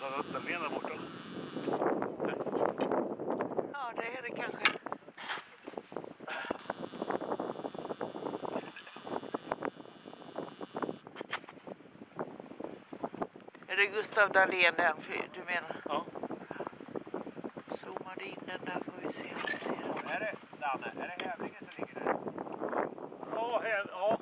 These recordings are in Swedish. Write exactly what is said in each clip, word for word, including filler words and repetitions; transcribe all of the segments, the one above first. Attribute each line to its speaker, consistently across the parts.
Speaker 1: nästan Österlen där borta.
Speaker 2: Ja, det är det kanske. Är det Gustav Dahlén där du menar?
Speaker 1: Ja.
Speaker 2: Zoomade in den där får vi se om vi ser den.
Speaker 3: Är det, Danne, är det Hävringen som ligger där?
Speaker 1: Ja, här, ja.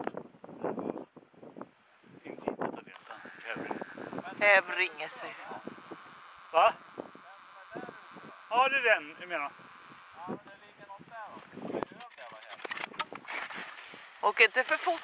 Speaker 1: Inte inte Dahlén, utan Hävring.
Speaker 2: Hävringe säger jag.
Speaker 1: Va? Ja, det är den jag menar.
Speaker 3: Ja, men det ligger något där då. Det är över där, vad händer?
Speaker 2: Åk inte för fort